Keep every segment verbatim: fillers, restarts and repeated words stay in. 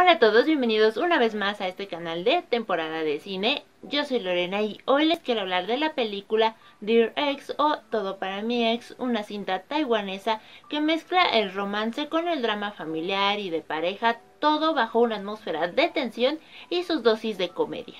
Hola a todos, bienvenidos una vez más a este canal de temporada de cine. Yo soy Lorena y hoy les quiero hablar de la película Dear Ex o Todo para mi ex, una cinta taiwanesa que mezcla el romance con el drama familiar y de pareja, todo bajo una atmósfera de tensión y sus dosis de comedia.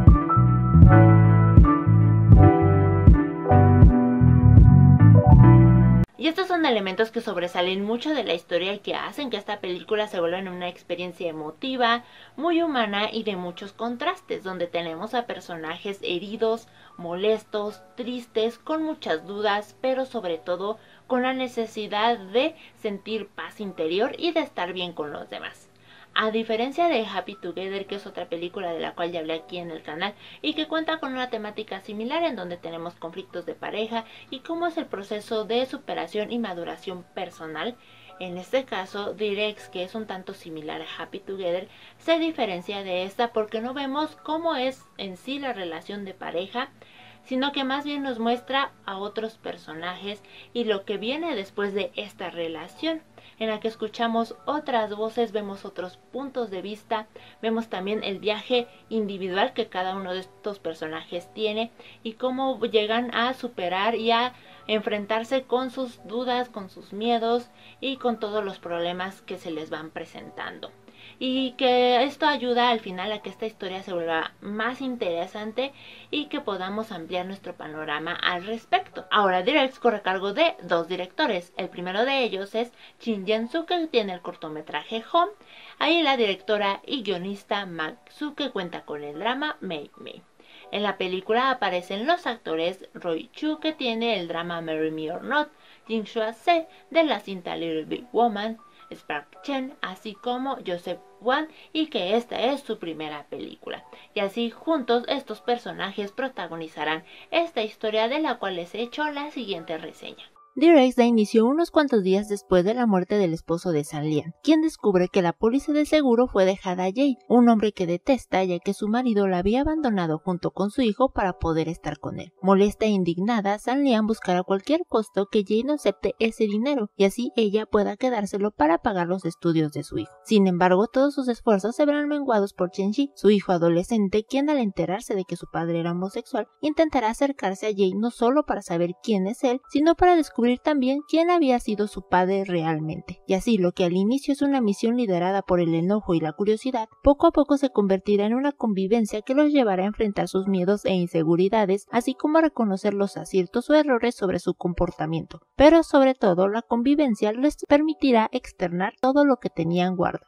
Y estos son elementos que sobresalen mucho de la historia y que hacen que esta película se vuelva una experiencia emotiva, muy humana y de muchos contrastes, donde tenemos a personajes heridos, molestos, tristes, con muchas dudas, pero sobre todo con la necesidad de sentir paz interior y de estar bien con los demás. A diferencia de Happy Together, que es otra película de la cual ya hablé aquí en el canal y que cuenta con una temática similar en donde tenemos conflictos de pareja y cómo es el proceso de superación y maduración personal, en este caso Dear Ex, que es un tanto similar a Happy Together, se diferencia de esta porque no vemos cómo es en sí la relación de pareja, sino que más bien nos muestra a otros personajes y lo que viene después de esta relación, en la que escuchamos otras voces, vemos otros puntos de vista, vemos también el viaje individual que cada uno de estos personajes tiene y cómo llegan a superar y a enfrentarse con sus dudas, con sus miedos y con todos los problemas que se les van presentando. Y que esto ayuda al final a que esta historia se vuelva más interesante y que podamos ampliar nuestro panorama al respecto. Ahora, Dear Ex corre a cargo de dos directores. El primero de ellos es Shin Yen-soo, que tiene el cortometraje Home. Ahí la directora y guionista Mak-soo, que cuenta con el drama Mei Mei. En la película aparecen los actores Roy Chu, que tiene el drama Marry Me or Not, Jin Chua-se de la cinta Little Big Woman, Spark Chen, así como Joseph Wan, y que esta es su primera película. Y así juntos estos personajes protagonizarán esta historia, de la cual les he hecho la siguiente reseña. Dear Ex da inicio unos cuantos días después de la muerte del esposo de San Lian, quien descubre que la póliza de seguro fue dejada a Jay, un hombre que detesta ya que su marido la había abandonado junto con su hijo para poder estar con él. Molesta e indignada, San Lian buscará a cualquier costo que Jay no acepte ese dinero y así ella pueda quedárselo para pagar los estudios de su hijo. Sin embargo, todos sus esfuerzos se verán menguados por Chen-ji, su hijo adolescente, quien al enterarse de que su padre era homosexual, intentará acercarse a Jay no solo para saber quién es él, sino para descubrir también quién había sido su padre realmente. Y así, lo que al inicio es una misión liderada por el enojo y la curiosidad, poco a poco se convertirá en una convivencia que los llevará a enfrentar sus miedos e inseguridades, así como a reconocer los aciertos o errores sobre su comportamiento. Pero sobre todo, la convivencia les permitirá externar todo lo que tenían guardado.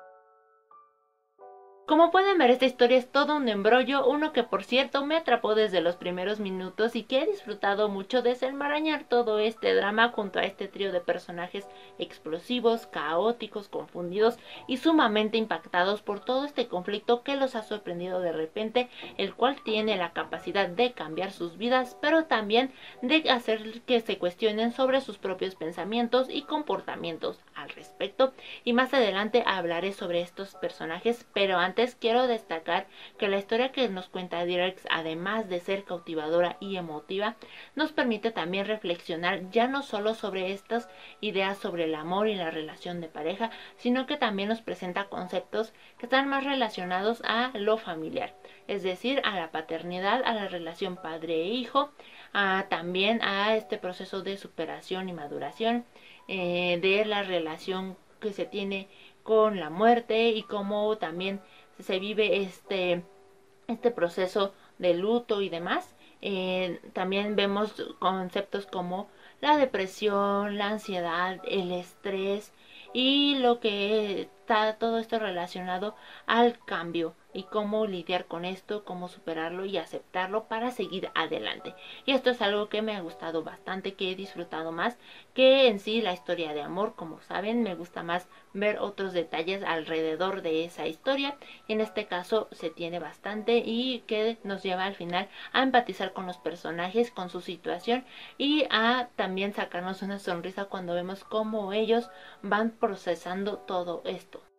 Como pueden ver, esta historia es todo un embrollo, uno que por cierto me atrapó desde los primeros minutos y que he disfrutado mucho desenmarañar todo este drama junto a este trío de personajes explosivos, caóticos, confundidos y sumamente impactados por todo este conflicto que los ha sorprendido de repente, el cual tiene la capacidad de cambiar sus vidas, pero también de hacer que se cuestionen sobre sus propios pensamientos y comportamientos al respecto. Y más adelante hablaré sobre estos personajes, pero antes Antes quiero destacar que la historia que nos cuenta Dear Ex, además de ser cautivadora y emotiva, nos permite también reflexionar ya no solo sobre estas ideas sobre el amor y la relación de pareja, sino que también nos presenta conceptos que están más relacionados a lo familiar, es decir, a la paternidad, a la relación padre e hijo, a, también a este proceso de superación y maduración, eh, de la relación que se tiene con la muerte y cómo también se vive este, este proceso de luto y demás. Eh, también vemos conceptos como la depresión, la ansiedad, el estrés y lo que está todo esto relacionado al cambio y cómo lidiar con esto, cómo superarlo y aceptarlo para seguir adelante. Y esto es algo que me ha gustado bastante, que he disfrutado más que en sí la historia de amor. Como saben, me gusta más ver otros detalles alrededor de esa historia, y en este caso se tiene bastante y que nos lleva al final a empatizar con los personajes, con su situación y a también sacarnos una sonrisa cuando vemos cómo ellos van procesando todo esto.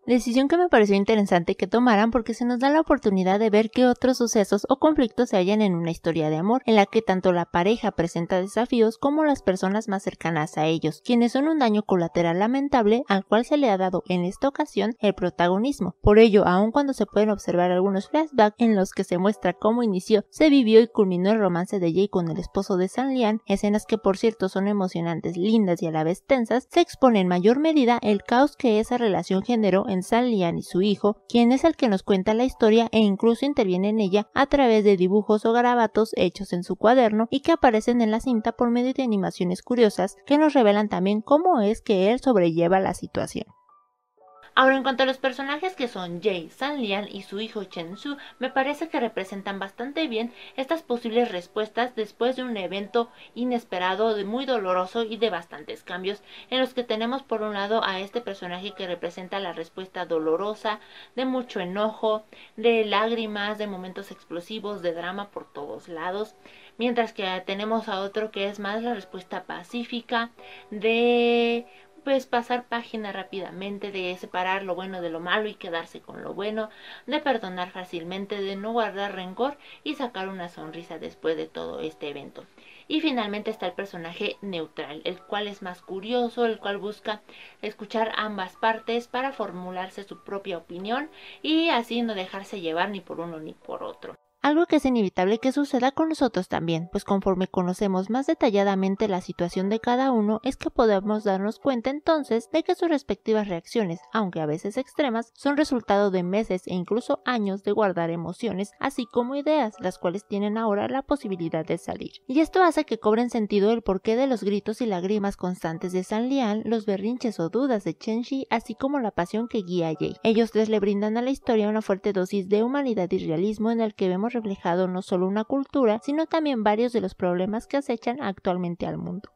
Decisión que me pareció interesante que tomaran porque se nos da la oportunidad de ver qué otros sucesos o conflictos se hallan en una historia de amor, en la que tanto la pareja presenta desafíos como las personas más cercanas a ellos, quienes son un daño colateral lamentable al cual se le ha dado en esta ocasión el protagonismo. Por ello, aun cuando se pueden observar algunos flashbacks en los que se muestra cómo inició, se vivió y culminó el romance de Jay con el esposo de San Lian, escenas que por cierto son emocionantes, lindas y a la vez tensas, se expone en mayor medida el caos que esa relación generó en San Lian y su hijo, quien es el que nos cuenta la historia e incluso interviene en ella a través de dibujos o garabatos hechos en su cuaderno y que aparecen en la cinta por medio de animaciones curiosas que nos revelan también cómo es que él sobrelleva la situación. Ahora, en cuanto a los personajes que son Jay, San Lian y su hijo Chen Su, me parece que representan bastante bien estas posibles respuestas después de un evento inesperado, muy doloroso y de bastantes cambios, en los que tenemos por un lado a este personaje que representa la respuesta dolorosa, de mucho enojo, de lágrimas, de momentos explosivos, de drama por todos lados, mientras que tenemos a otro que es más la respuesta pacífica, de pues pasar página rápidamente, de separar lo bueno de lo malo y quedarse con lo bueno, de perdonar fácilmente, de no guardar rencor y sacar una sonrisa después de todo este evento. Y finalmente está el personaje neutral, el cual es más curioso, el cual busca escuchar ambas partes para formularse su propia opinión y así no dejarse llevar ni por uno ni por otro. Algo que es inevitable que suceda con nosotros también, pues conforme conocemos más detalladamente la situación de cada uno, es que podemos darnos cuenta entonces de que sus respectivas reacciones, aunque a veces extremas, son resultado de meses e incluso años de guardar emociones, así como ideas, las cuales tienen ahora la posibilidad de salir. Y esto hace que cobren sentido el porqué de los gritos y lágrimas constantes de San Lian, los berrinches o dudas de Chen Shi, así como la pasión que guía a Jay. Ellos tres le brindan a la historia una fuerte dosis de humanidad y realismo en el que vemos reflejado no solo una cultura, sino también varios de los problemas que acechan actualmente al mundo.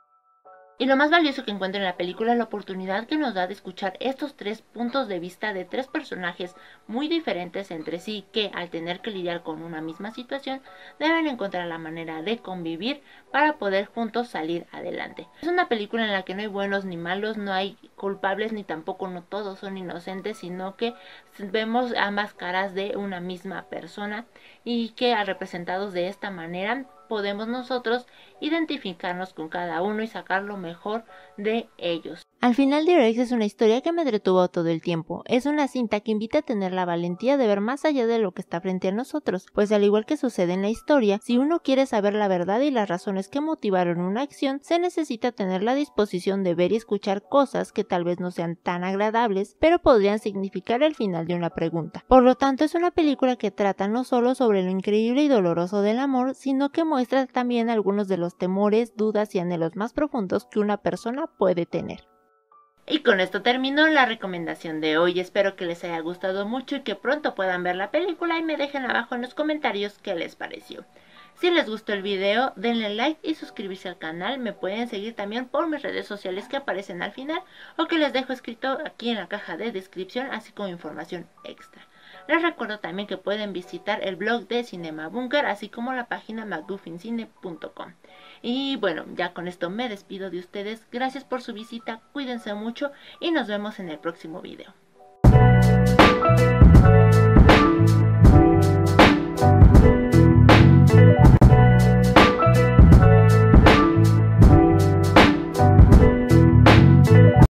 Y lo más valioso que encuentro en la película es la oportunidad que nos da de escuchar estos tres puntos de vista de tres personajes muy diferentes entre sí que, al tener que lidiar con una misma situación, deben encontrar la manera de convivir para poder juntos salir adelante. Es una película en la que no hay buenos ni malos, no hay culpables ni tampoco no todos son inocentes, sino que vemos ambas caras de una misma persona y que, representados de esta manera, podemos nosotros identificarnos con cada uno y sacar lo mejor de ellos. Al final, The Race es una historia que me entretuvo todo el tiempo. Es una cinta que invita a tener la valentía de ver más allá de lo que está frente a nosotros, pues al igual que sucede en la historia, si uno quiere saber la verdad y las razones que motivaron una acción, se necesita tener la disposición de ver y escuchar cosas que tal vez no sean tan agradables, pero podrían significar el final de una pregunta. Por lo tanto, es una película que trata no solo sobre lo increíble y doloroso del amor, sino que muestra también algunos de los temores, dudas y anhelos más profundos que una persona puede tener. Y con esto termino la recomendación de hoy. Espero que les haya gustado mucho y que pronto puedan ver la película y me dejen abajo en los comentarios qué les pareció. Si les gustó el video, denle like y suscribirse al canal. Me pueden seguir también por mis redes sociales que aparecen al final o que les dejo escrito aquí en la caja de descripción, así como información extra. Les recuerdo también que pueden visitar el blog de Cinema Bunker, así como la página macguffincine punto com. Y bueno, ya con esto me despido de ustedes. Gracias por su visita, cuídense mucho y nos vemos en el próximo video.